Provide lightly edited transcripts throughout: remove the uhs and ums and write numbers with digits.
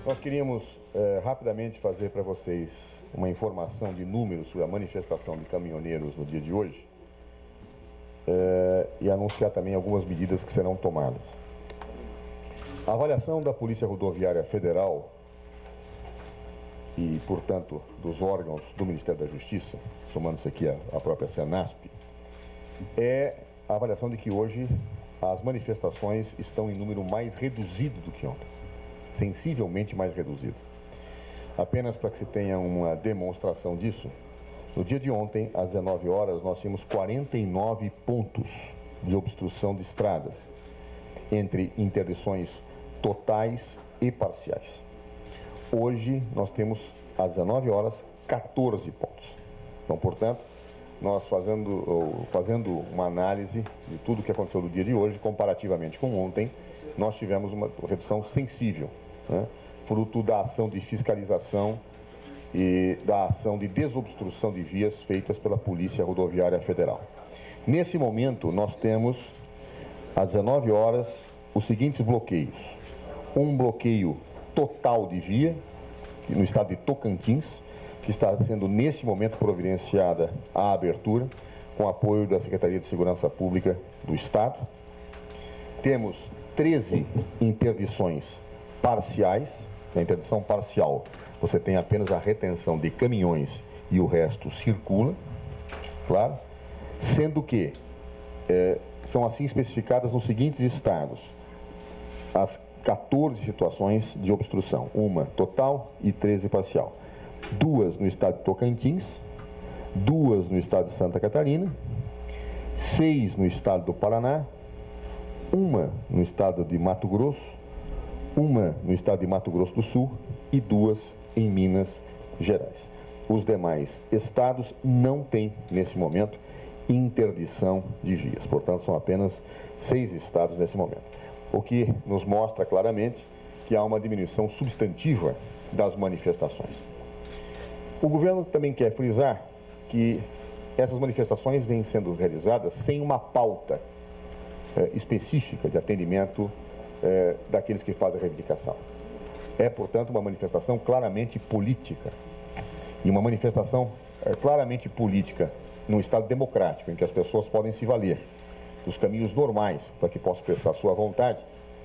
Nós queríamos rapidamente fazer para vocês uma informação de números sobre a manifestação de caminhoneiros no dia de hoje e anunciar também algumas medidas que serão tomadas. A avaliação da Polícia Rodoviária Federal e, portanto, dos órgãos do Ministério da Justiça, somando-se aqui a própria Senasp, é a avaliação de que hoje as manifestações estão em número mais reduzido do que ontem, sensivelmente mais reduzido. Apenas para que se tenha uma demonstração disso, no dia de ontem, às 19 horas, nós tínhamos 49 pontos de obstrução de estradas, entre interdições totais e parciais. Hoje, nós temos, às 19 horas, 14 pontos. Então, portanto, nós fazendo uma análise de tudo o que aconteceu no dia de hoje, comparativamente com ontem, nós tivemos uma redução sensível, né? Fruto da ação de fiscalização e da ação de desobstrução de vias feitas pela Polícia Rodoviária Federal. Nesse momento, nós temos, às 19 horas, os seguintes bloqueios. Um bloqueio total de via, no estado de Tocantins, que está sendo, nesse momento, providenciada a abertura, com apoio da Secretaria de Segurança Pública do Estado. Temos 13 interdições parciais. Na interdição parcial, você tem apenas a retenção de caminhões e o resto circula, claro, sendo que são assim especificadas nos seguintes estados as 14 situações de obstrução, uma total e 13 parcial. 2 no estado de Tocantins, 2 no estado de Santa Catarina, 6 no estado do Paraná, 1 no estado de Mato Grosso, 1 no estado de Mato Grosso do Sul e 2 em Minas Gerais. Os demais estados não têm, nesse momento, interdição de vias. Portanto, são apenas 6 estados nesse momento. O que nos mostra claramente que há uma diminuição substantiva das manifestações. O governo também quer frisar que essas manifestações vêm sendo realizadas sem uma pauta específica de atendimento daqueles que fazem a reivindicação. É, portanto, uma manifestação claramente política. E uma manifestação claramente política num Estado democrático, em que as pessoas podem se valer dos caminhos normais para que possam expressar sua vontade,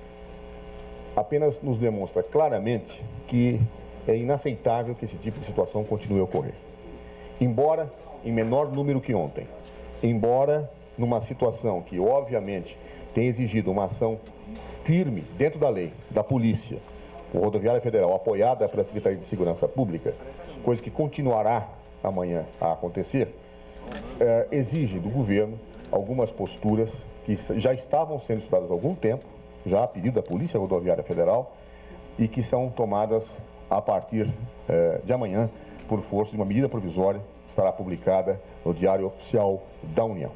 apenas nos demonstra claramente que é inaceitável que esse tipo de situação continue a ocorrer. Embora em menor número que ontem, embora numa situação que, obviamente, tem exigido uma ação firme dentro da lei, da polícia, Rodoviária Federal, apoiada pela Secretaria de Segurança Pública, coisa que continuará amanhã a acontecer, exige do governo algumas posturas que já estavam sendo estudadas há algum tempo, já a pedido da Polícia Rodoviária Federal, e que são tomadas a partir de amanhã, por força de uma medida provisória, que estará publicada no Diário Oficial da União.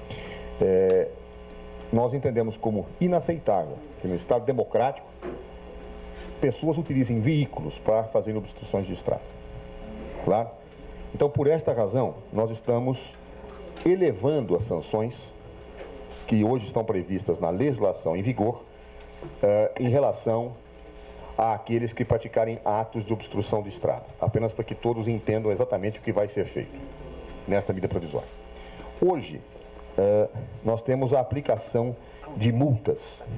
Nós entendemos como inaceitável que no Estado democrático pessoas utilizem veículos para fazer obstruções de estrada. Claro? Então, por esta razão, nós estamos elevando as sanções que hoje estão previstas na legislação em vigor em relação àqueles que praticarem atos de obstrução de estrada, apenas para que todos entendam exatamente o que vai ser feito nesta medida provisória. Hoje, nós temos a aplicação de multas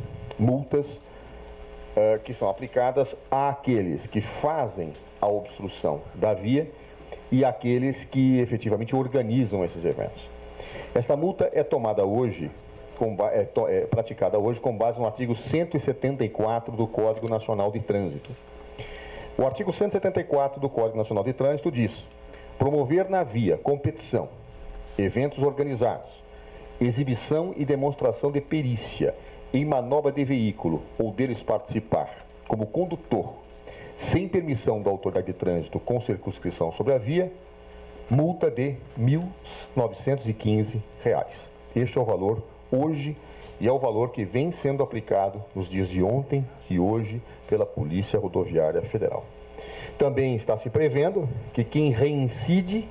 que são aplicadas àqueles que fazem a obstrução da via e àqueles que efetivamente organizam esses eventos. Esta multa é tomada hoje, praticada hoje com base no artigo 174 do Código Nacional de Trânsito. O artigo 174 do Código Nacional de Trânsito diz: promover na via competição, eventos organizados, exibição e demonstração de perícia em manobra de veículo ou deles participar como condutor, sem permissão da autoridade de trânsito com circunscrição sobre a via, multa de R$ 1.915. Este é o valor hoje e é o valor que vem sendo aplicado nos dias de ontem e hoje pela Polícia Rodoviária Federal. Também está se prevendo que quem reincide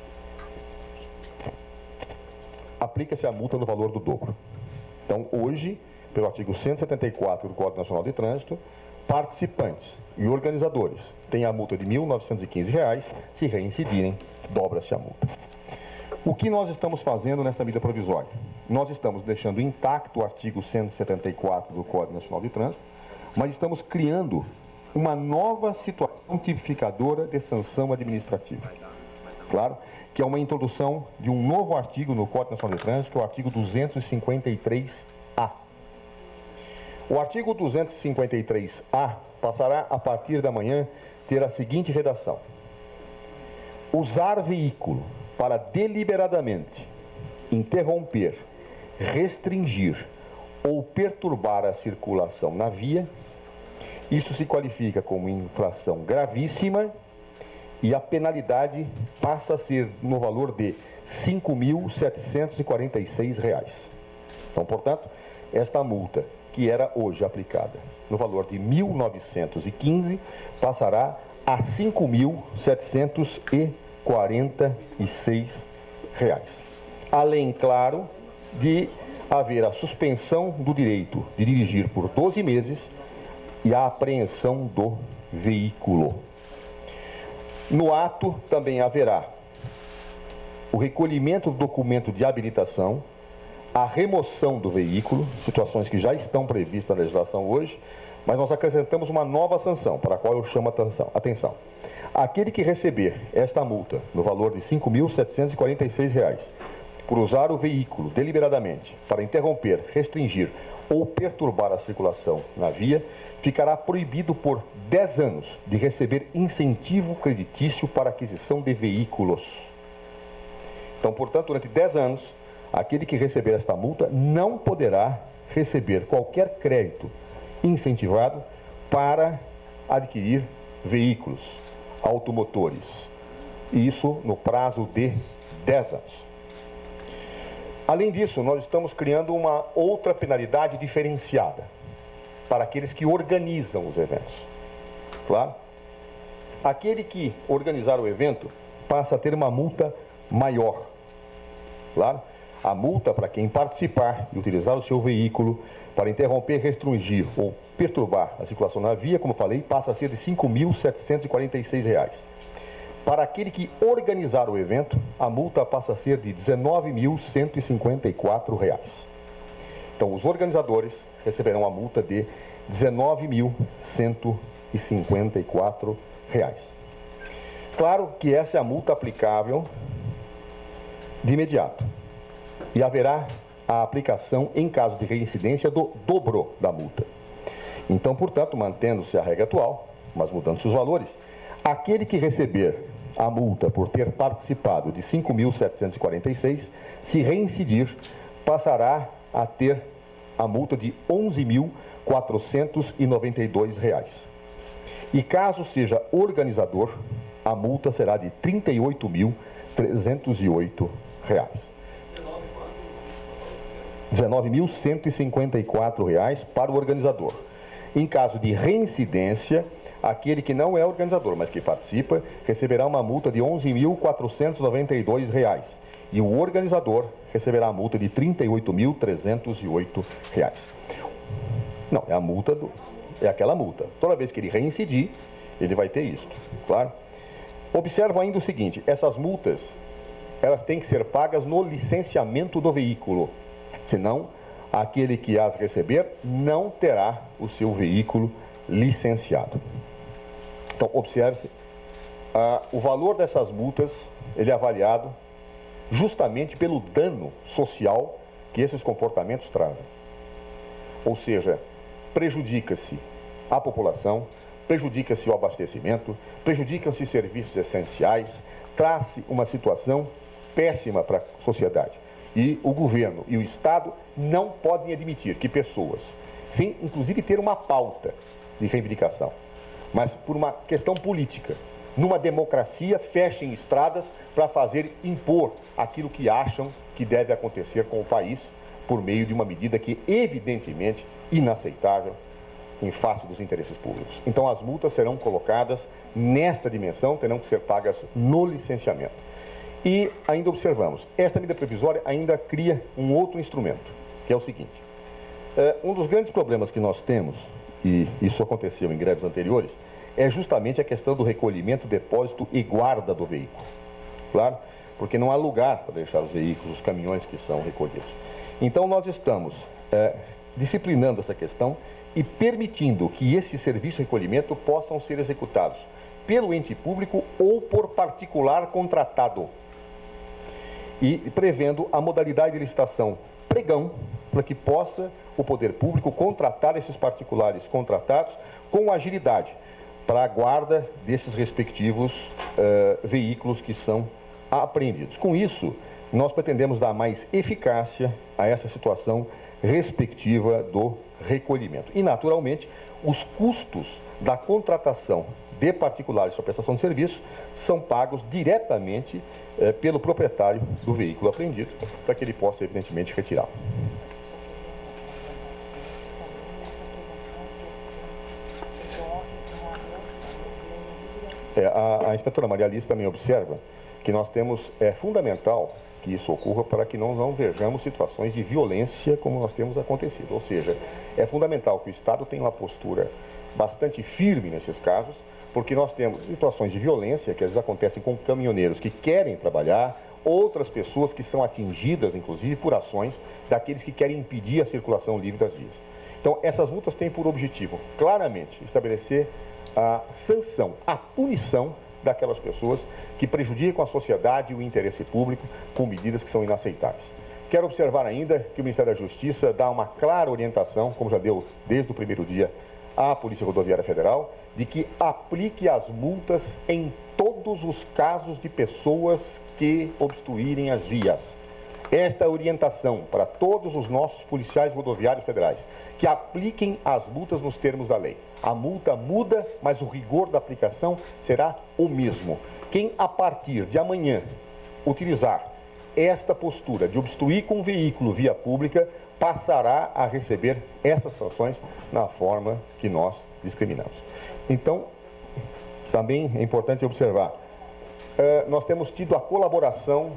aplica-se a multa no valor do dobro. Então, hoje, pelo artigo 174 do Código Nacional de Trânsito, participantes e organizadores têm a multa de R$ 1.915, se reincidirem, dobra-se a multa. O que nós estamos fazendo nesta medida provisória? Nós estamos deixando intacto o artigo 174 do Código Nacional de Trânsito, mas estamos criando uma nova situação tipificadora de sanção administrativa. Claro, que é uma introdução de um novo artigo no Código Nacional de Trânsito, que é o artigo 253-A. O artigo 253-A passará, a partir da manhã, ter a seguinte redação: usar veículo para deliberadamente interromper, restringir ou perturbar a circulação na via, isso se qualifica como infração gravíssima e a penalidade passa a ser no valor de R$ 5.746. Então, portanto, esta multa, que era hoje aplicada no valor de R$ 1.915, passará a R$ 5.746. Além, claro, de haver a suspensão do direito de dirigir por 12 meses e a apreensão do veículo. No ato também haverá o recolhimento do documento de habilitação, a remoção do veículo, situações que já estão previstas na legislação hoje, mas nós acrescentamos uma nova sanção, para a qual eu chamo a atenção. Aquele que receber esta multa no valor de R$ 5.746 por usar o veículo deliberadamente para interromper, restringir ou perturbar a circulação na via, ficará proibido por 10 anos de receber incentivo creditício para aquisição de veículos. Então, portanto, durante 10 anos, aquele que receber esta multa não poderá receber qualquer crédito incentivado para adquirir veículos automotores. Isso no prazo de 10 anos. Além disso, nós estamos criando uma outra penalidade diferenciada para aqueles que organizam os eventos. Claro? Aquele que organizar o evento passa a ter uma multa maior. Claro? A multa para quem participar e utilizar o seu veículo para interromper, restringir ou perturbar a circulação na via, como falei, passa a ser de R$ 5.746. Para aquele que organizar o evento, a multa passa a ser de R$ 19.154. Então, os organizadores receberão a multa de R$ 19.154. Claro que essa é a multa aplicável de imediato. E haverá a aplicação em caso de reincidência do dobro da multa. Então, portanto, mantendo-se a regra atual, mas mudando-se os valores, aquele que receber a multa por ter participado de R$ 5.746, se reincidir, passará a ter a multa de R$ 11.492. E caso seja organizador, a multa será de R$ 38.308. R$ 19.154 para o organizador. Em caso de reincidência, aquele que não é organizador, mas que participa, receberá uma multa de R$ 11.492. E o organizador receberá a multa de R$ 38.308. Não, é a multa é aquela multa. Toda vez que ele reincidir, ele vai ter isto, claro? Observo ainda o seguinte: essas multas, elas têm que ser pagas no licenciamento do veículo. Senão, aquele que as receber não terá o seu veículo licenciado. Então, observe-se, o valor dessas multas, ele é avaliado justamente pelo dano social que esses comportamentos trazem. Ou seja, prejudica-se a população, prejudica-se o abastecimento, prejudicam-se serviços essenciais, traz-se uma situação péssima para a sociedade. E o governo e o Estado não podem admitir que pessoas, sem inclusive ter uma pauta de reivindicação, mas por uma questão política, numa democracia, fechem estradas para fazer impor aquilo que acham que deve acontecer com o país por meio de uma medida que evidentemente inaceitável em face dos interesses públicos. Então as multas serão colocadas nesta dimensão, terão que ser pagas no licenciamento. E ainda observamos, esta medida provisória ainda cria um outro instrumento, que é o seguinte: Um dos grandes problemas que nós temos, e isso aconteceu em greves anteriores, é justamente a questão do recolhimento, depósito e guarda do veículo. Claro, porque não há lugar para deixar os veículos, os caminhões que são recolhidos. Então nós estamos disciplinando essa questão e permitindo que esse serviço de recolhimento possam ser executados pelo ente público ou por particular contratado. E prevendo a modalidade de licitação pregão, para que possa o poder público contratar esses particulares contratados com agilidade para a guarda desses respectivos veículos que são apreendidos. Com isso, nós pretendemos dar mais eficácia a essa situação respectiva do recolhimento. E, naturalmente, os custos da contratação de particulares para prestação de serviço são pagos diretamente pelo proprietário do veículo apreendido, para que ele possa, evidentemente, retirá-lo. A inspetora Maria Alice também observa que nós temos, é fundamental que isso ocorra para que não vejamos situações de violência como nós temos acontecido. Ou seja, é fundamental que o Estado tenha uma postura bastante firme nesses casos, porque nós temos situações de violência que às vezes acontecem com caminhoneiros que querem trabalhar, outras pessoas que são atingidas, inclusive, por ações daqueles que querem impedir a circulação livre das vias. Então, essas multas têm por objetivo, claramente, estabelecer a sanção, a punição daquelas pessoas que prejudicam a sociedade e o interesse público com medidas que são inaceitáveis. Quero observar ainda que o Ministério da Justiça dá uma clara orientação, como já deu desde o primeiro dia à Polícia Rodoviária Federal, de que aplique as multas em todos os casos de pessoas que obstruírem as vias. Esta orientação para todos os nossos policiais rodoviários federais, que apliquem as multas nos termos da lei. A multa muda, mas o rigor da aplicação será o mesmo. Quem, a partir de amanhã, utilizar esta postura de obstruir com um veículo via pública, passará a receber essas sanções na forma que nós discriminamos. Então, também é importante observar, nós temos tido a colaboração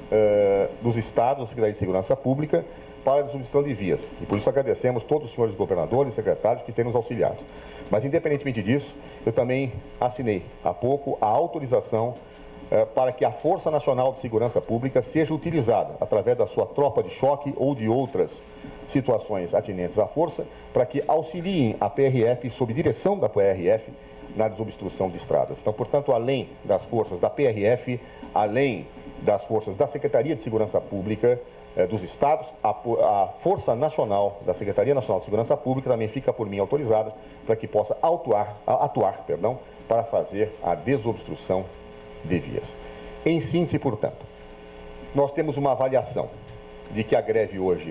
dos estados, da Secretaria de Segurança Pública, para a desobstrução de vias. E por isso agradecemos todos os senhores governadores e secretários que têm nos auxiliado. Mas, independentemente disso, eu também assinei há pouco a autorização para que a Força Nacional de Segurança Pública seja utilizada, através da sua tropa de choque ou de outras situações atinentes à força, para que auxiliem a PRF, sob direção da PRF, na desobstrução de estradas. Então, portanto, além das forças da PRF, além das forças da Secretaria de Segurança Pública dos estados, a Força Nacional da Secretaria Nacional de Segurança Pública também fica por mim autorizada para que possa atuar, para fazer a desobstrução de vias. Em síntese, portanto, nós temos uma avaliação de que a greve hoje,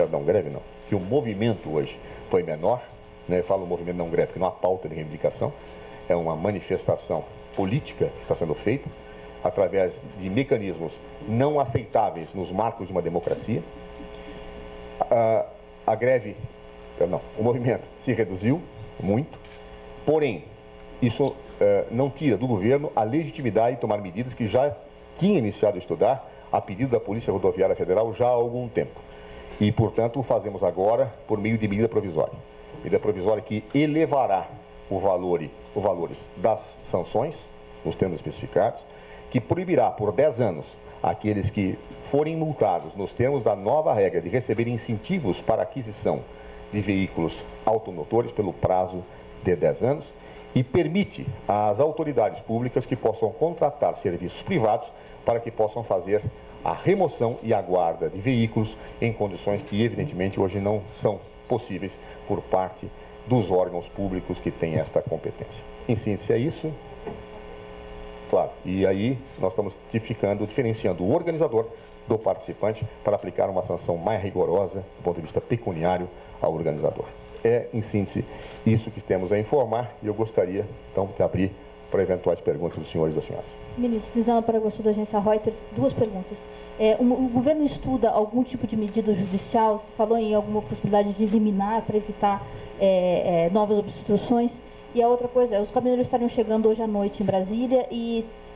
que o movimento hoje foi menor, né? Eu falo movimento não greve, porque não há pauta de reivindicação, é uma manifestação política que está sendo feita através de mecanismos não aceitáveis nos marcos de uma democracia. O movimento se reduziu muito, porém, isso não tira do governo a legitimidade de tomar medidas que já tinha iniciado a estudar a pedido da Polícia Rodoviária Federal já há algum tempo. E, portanto, o fazemos agora por meio de medida provisória. Medida provisória que elevará os valores das sanções, nos termos especificados, que proibirá por 10 anos aqueles que forem multados nos termos da nova regra de receberem incentivos para aquisição de veículos automotores pelo prazo de 10 anos e permite às autoridades públicas que possam contratar serviços privados para que possam fazer a remoção e a guarda de veículos em condições que, evidentemente, hoje não são possíveis por parte dos órgãos públicos que têm esta competência. Em síntese, é isso. Claro, e aí nós estamos diferenciando o organizador do participante para aplicar uma sanção mais rigorosa do ponto de vista pecuniário ao organizador. É, em síntese, isso que temos a informar e eu gostaria, então, de abrir para eventuais perguntas dos senhores e das senhoras. Ministro, Lisana Paraguaçu, da agência Reuters, duas perguntas. O governo estuda algum tipo de medida judicial? Falou em alguma possibilidade de liminar para evitar novas obstruções? E a outra coisa, os caminhoneiros estariam chegando hoje à noite em Brasília e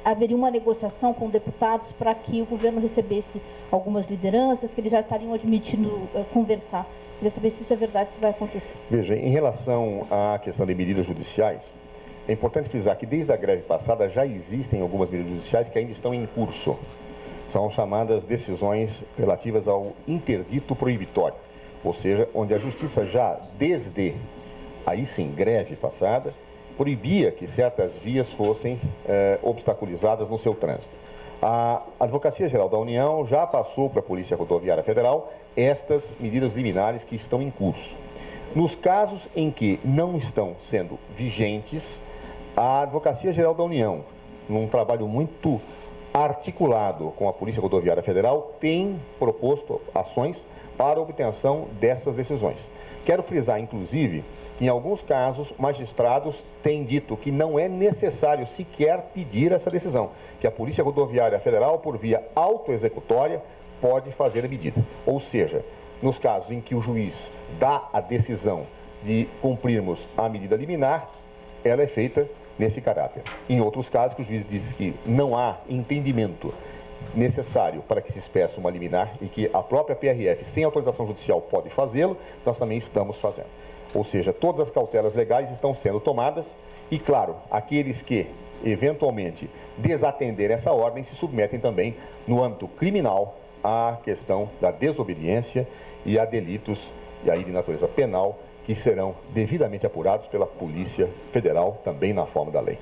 haveria uma negociação com deputados para que o governo recebesse algumas lideranças, que eles já estariam admitindo conversar. Queria saber se isso é verdade, se vai acontecer. Veja, em relação à questão de medidas judiciais, é importante frisar que desde a greve passada já existem algumas medidas judiciais que ainda estão em curso. São chamadas decisões relativas ao interdito proibitório, ou seja, onde a justiça já desde, aí sim, greve passada, proibia que certas vias fossem obstaculizadas no seu trânsito. A Advocacia Geral da União já passou para a Polícia Rodoviária Federal estas medidas liminares que estão em curso. Nos casos em que não estão sendo vigentes, a Advocacia Geral da União, num trabalho muito articulado com a Polícia Rodoviária Federal, tem proposto ações para a obtenção dessas decisões. Quero frisar, inclusive, que em alguns casos, magistrados têm dito que não é necessário sequer pedir essa decisão, que a Polícia Rodoviária Federal, por via autoexecutória, pode fazer a medida. Ou seja, nos casos em que o juiz dá a decisão de cumprirmos a medida liminar, ela é feita nesse caráter. Em outros casos, que o juiz diz que não há entendimento necessário para que se expresse uma liminar e que a própria PRF, sem autorização judicial, pode fazê-lo, nós também estamos fazendo. Ou seja, todas as cautelas legais estão sendo tomadas e, claro, aqueles que eventualmente desatenderem essa ordem se submetem também, no âmbito criminal, à questão da desobediência e a delitos, e aí de natureza penal, que serão devidamente apurados pela Polícia Federal, também na forma da lei.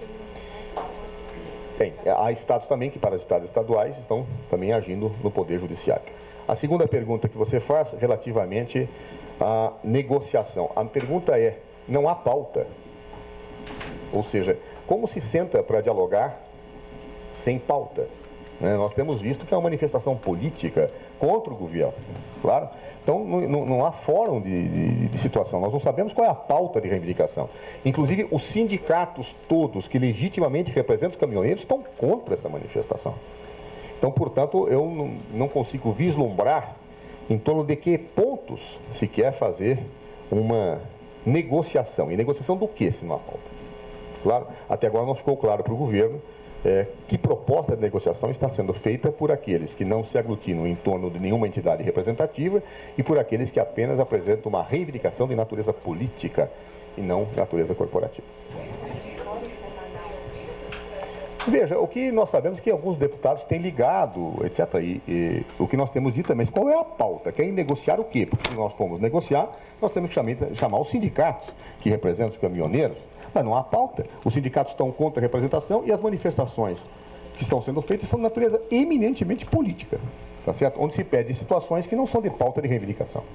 Bem, há estados também que, para estados estaduais, estão também agindo no Poder Judiciário. A segunda pergunta que você faz, relativamente à negociação. A pergunta é, não há pauta? Ou seja, como se senta para dialogar sem pauta? Nós temos visto que é uma manifestação política contra o governo, claro. Então, não há fórum de situação. Nós não sabemos qual é a pauta de reivindicação. Inclusive, os sindicatos todos que legitimamente representam os caminhoneiros estão contra essa manifestação. Então, portanto, eu não consigo vislumbrar em torno de que pontos se quer fazer uma negociação. E negociação do que, se não há pauta? Claro, até agora não ficou claro para o governo que proposta de negociação está sendo feita por aqueles que não se aglutinam em torno de nenhuma entidade representativa e por aqueles que apenas apresentam uma reivindicação de natureza política e não de natureza corporativa. Veja, o que nós sabemos é que alguns deputados têm ligado, etc. E o que nós temos dito também, qual é a pauta? Querem negociar o quê? Porque se nós formos negociar, nós temos que chamar os sindicatos que representam os caminhoneiros. Mas não há pauta. Os sindicatos estão contra a representação e as manifestações que estão sendo feitas são de natureza eminentemente política, tá certo? Onde se pede situações que não são de pauta de reivindicação.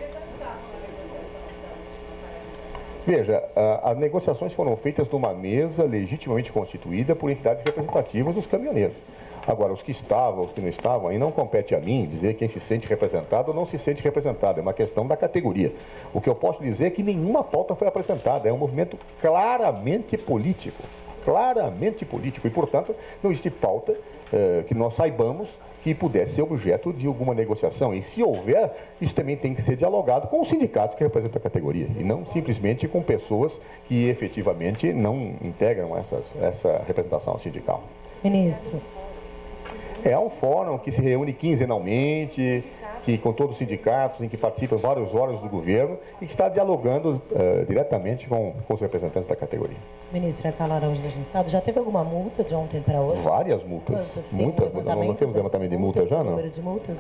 Veja, as negociações foram feitas numa mesa legitimamente constituída por entidades representativas dos caminhoneiros. Agora, os que estavam, os que não estavam, aí não compete a mim dizer quem se sente representado ou não se sente representado. É uma questão da categoria. O que eu posso dizer é que nenhuma pauta foi apresentada. É um movimento claramente político. Claramente político. E, portanto, não existe pauta que nós saibamos que pudesse ser objeto de alguma negociação. E, se houver, isso também tem que ser dialogado com os sindicatos que representam a categoria. E não simplesmente com pessoas que efetivamente não integram essa representação sindical. Ministro. É um fórum que se reúne quinzenalmente, que, com todos os sindicatos, em que participam vários órgãos do governo e que está dialogando diretamente com os representantes da categoria. Ministro, é Carla Araújo da Estado. Já teve alguma multa de ontem para hoje? Várias multas. Muitas multas. Não temos levantamento de multa já, não? Número de multas?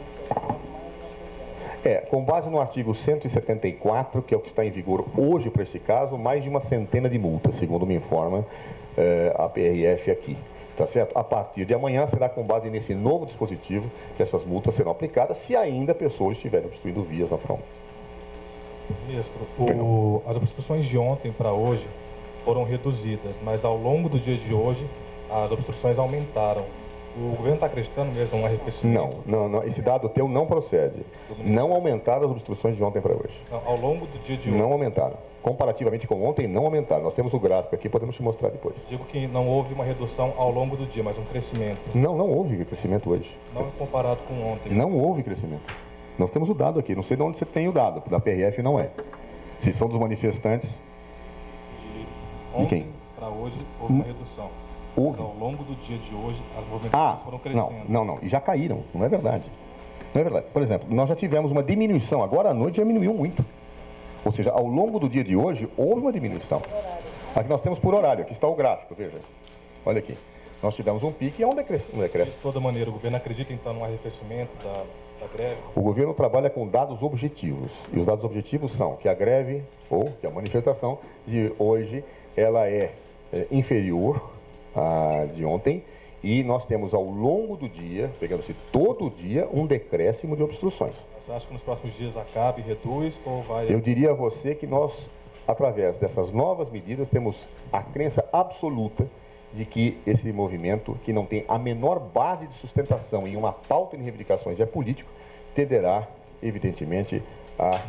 Com base no artigo 174, que é o que está em vigor hoje para esse caso, mais de uma centena de multas, segundo me informa a PRF aqui. Tá certo? A partir de amanhã será com base nesse novo dispositivo que essas multas serão aplicadas, se ainda pessoas estiverem obstruindo vias na fronteira. Ministro, as obstruções de ontem para hoje foram reduzidas, mas ao longo do dia de hoje as obstruções aumentaram. O governo está acreditando mesmo num arrefecimento? Não, esse dado teu não procede. Não aumentaram as obstruções de ontem para hoje. Não, ao longo do dia de hoje? Não aumentaram. Comparativamente com ontem, não aumentaram. Nós temos o gráfico aqui, podemos te mostrar depois. Digo que não houve uma redução ao longo do dia, mas um crescimento. Não houve crescimento hoje. Não comparado com ontem. Não houve crescimento. Nós temos o dado aqui, não sei de onde você tem o dado, da PRF não é. Se são dos manifestantes... De quem? Para hoje houve uma redução. Houve. Ao longo do dia de hoje, as movimentações foram crescendo. Não. E já caíram. Não é verdade. Não é verdade. Por exemplo, nós já tivemos uma diminuição. Agora à noite já diminuiu muito. Ou seja, ao longo do dia de hoje, houve uma diminuição. Aqui nós temos por horário. Aqui está o gráfico, veja. Olha aqui. Nós tivemos um pico e é um decréscimo. De toda maneira, o governo acredita então no arrefecimento da greve? O governo trabalha com dados objetivos. E os dados objetivos são que a greve, ou que a manifestação de hoje, ela é inferior à de ontem. E nós temos ao longo do dia, pegando-se todo o dia, um decréscimo de obstruções. Você acha que nos próximos dias acaba e reduz ou vai... Eu diria a você que nós, através dessas novas medidas, temos a crença absoluta de que esse movimento, que não tem a menor base de sustentação em uma pauta de reivindicações e é político, tenderá, evidentemente, a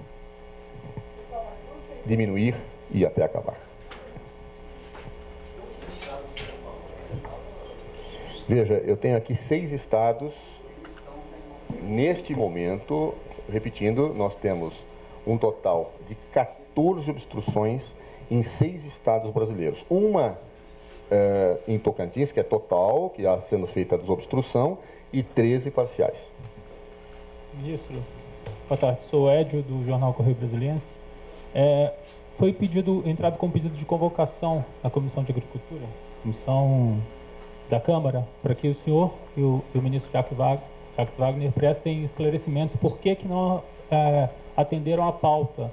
diminuir e até acabar. Veja, eu tenho aqui 6 estados. Neste momento, repetindo, nós temos um total de 14 obstruções em 6 estados brasileiros. Uma em Tocantins, que é total, que está sendo feita a desobstrução, e 13 parciais. Ministro, boa tarde. Sou Édio, do jornal Correio Brasiliense. Foi entrado com pedido de convocação à Comissão de Agricultura, Comissão da Câmara, para que o senhor e o ministro Jacques Wagner prestem esclarecimentos por que não atenderam a pauta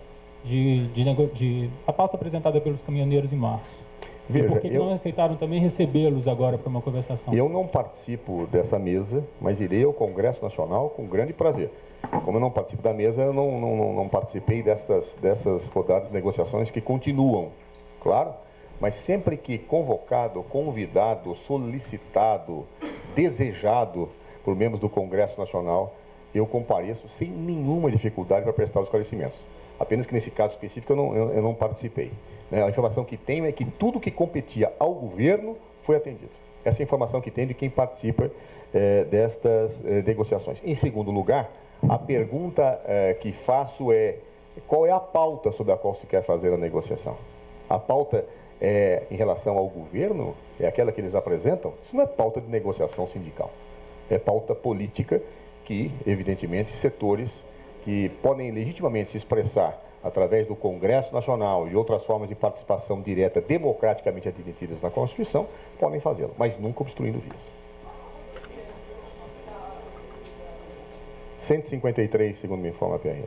a pauta apresentada pelos caminhoneiros em março. Veja, e por que não aceitaram também recebê-los agora para uma conversação? Eu não participo dessa mesa, mas irei ao Congresso Nacional com grande prazer. Como eu não participo da mesa, eu não participei dessas rodadas de negociações que continuam, claro, mas sempre que convocado, convidado, solicitado, desejado por membros do Congresso Nacional, eu compareço sem nenhuma dificuldade para prestar os esclarecimentos. Apenas que nesse caso específico eu não participei. A informação que tenho é que tudo que competia ao governo foi atendido. Essa é a informação que tenho de quem participa destas negociações. Em segundo lugar, a pergunta que faço é: qual é a pauta sobre a qual se quer fazer a negociação? A pauta em relação ao governo é aquela que eles apresentam? Isso não é pauta de negociação sindical. É pauta política que, evidentemente, setores que podem legitimamente se expressar através do Congresso Nacional e outras formas de participação direta democraticamente admitidas na Constituição, podem fazê-lo, mas nunca obstruindo vias. 153, segundo me informa a PRF.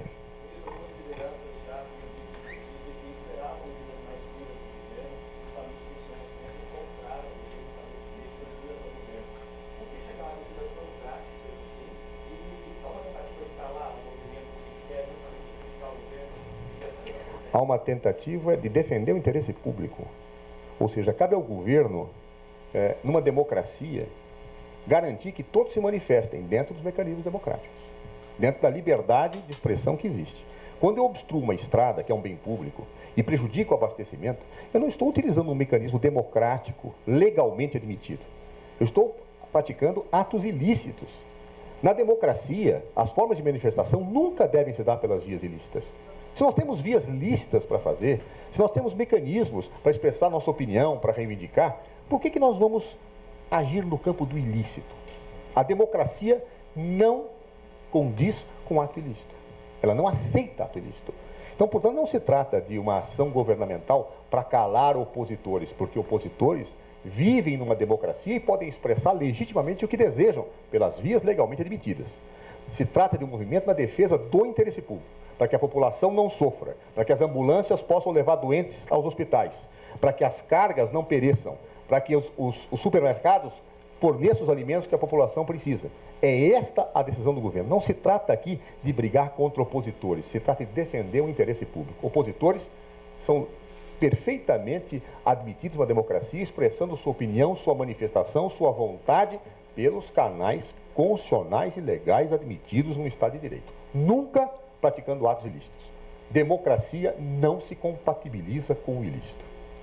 Há uma tentativa de defender o interesse público. Ou seja, cabe ao governo, numa democracia, garantir que todos se manifestem dentro dos mecanismos democráticos, dentro da liberdade de expressão que existe. Quando eu obstruo uma estrada, que é um bem público, e prejudico o abastecimento, eu não estou utilizando um mecanismo democrático, legalmente admitido. Eu estou praticando atos ilícitos. Na democracia, as formas de manifestação nunca devem se dar pelas vias ilícitas. Se nós temos vias lícitas para fazer, se nós temos mecanismos para expressar nossa opinião, para reivindicar, por que nós vamos agir no campo do ilícito? A democracia não condiz com ato ilícito. Ela não aceita ato ilícito. Então, portanto, não se trata de uma ação governamental para calar opositores, porque opositores vivem numa democracia e podem expressar legitimamente o que desejam pelas vias legalmente admitidas. Se trata de um movimento na defesa do interesse público, para que a população não sofra, para que as ambulâncias possam levar doentes aos hospitais, para que as cargas não pereçam, para que os supermercados forneçam os alimentos que a população precisa. É esta a decisão do governo. Não se trata aqui de brigar contra opositores, se trata de defender o interesse público. Opositores são perfeitamente admitidos na democracia, expressando sua opinião, sua manifestação, sua vontade pelos canais constitucionais e legais admitidos no Estado de Direito. Nunca praticando atos ilícitos. Democracia não se compatibiliza com o ilícito.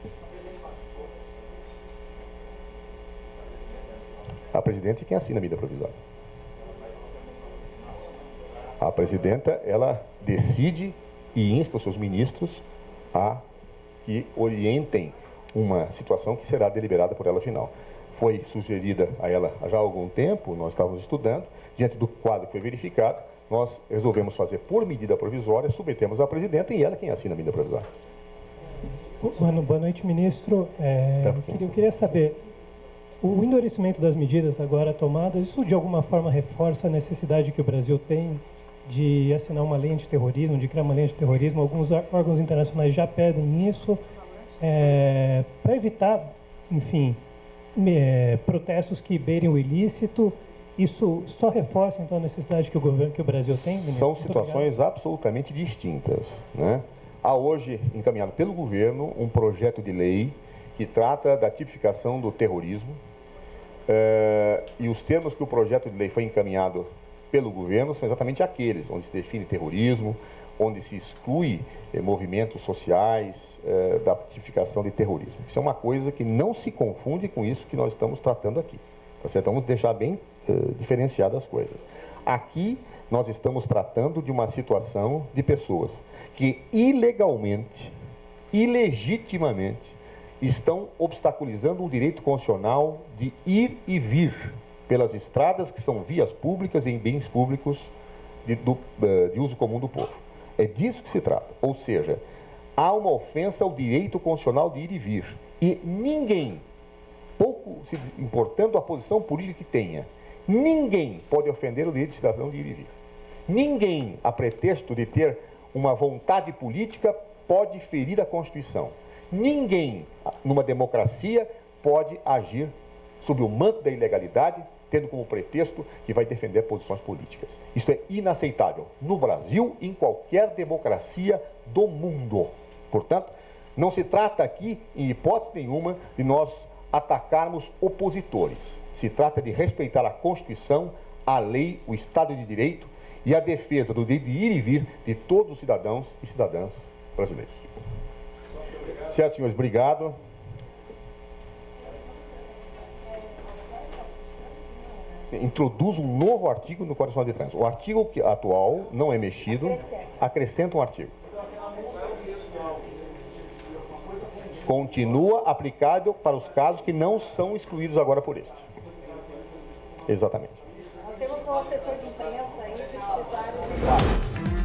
A presidenta é quem assina a medida provisória. A presidenta, ela decide e insta os seus ministros a que orientem uma situação que será deliberada por ela final. Foi sugerida a ela já há algum tempo, nós estávamos estudando, diante do quadro que foi verificado, nós resolvemos fazer por medida provisória, submetemos à presidenta e ela quem assina a medida provisória. Boa noite, ministro. Eu queria saber, o endurecimento das medidas agora tomadas, isso de alguma forma reforça a necessidade que o Brasil tem de assinar uma lei antiterrorismo, de criar uma lei antiterrorismo? Alguns órgãos internacionais já pedem isso, para evitar, enfim, protestos que beirem o ilícito. Isso só reforça, então, a necessidade que o Brasil tem, ministro? São situações absolutamente distintas, né? Há hoje, encaminhado pelo governo, um projeto de lei que trata da tipificação do terrorismo, e os termos que o projeto de lei foi encaminhado pelo governo são exatamente aqueles onde se define terrorismo, onde se exclui movimentos sociais da tipificação de terrorismo. Isso é uma coisa que não se confunde com isso que nós estamos tratando aqui. Tá certo? Vamos deixar bem diferenciadas as coisas. Aqui nós estamos tratando de uma situação de pessoas que ilegalmente, ilegitimamente, estão obstaculizando o direito constitucional de ir e vir pelas estradas que são vias públicas e em bens públicos de uso comum do povo. É disso que se trata. Ou seja, há uma ofensa ao direito constitucional de ir e vir. E ninguém, pouco se importando a posição política que tenha, ninguém pode ofender o direito do cidadão de ir e vir. Ninguém, a pretexto de ter uma vontade política, pode ferir a Constituição. Ninguém, numa democracia, pode agir sob o manto da ilegalidade, tendo como pretexto que vai defender posições políticas. Isso é inaceitável no Brasil e em qualquer democracia do mundo. Portanto, não se trata aqui, em hipótese nenhuma, de nós atacarmos opositores. Se trata de respeitar a Constituição, a lei, o Estado de Direito e a defesa do direito de ir e vir de todos os cidadãos e cidadãs brasileiros. Certo, senhores, obrigado. Introduz um novo artigo no Código Nacional de Trânsito. O artigo atual não é mexido, acrescenta um artigo. Continua aplicado para os casos que não são excluídos agora por este. Exatamente. Nós temos um assessor de imprensa aí, secretário.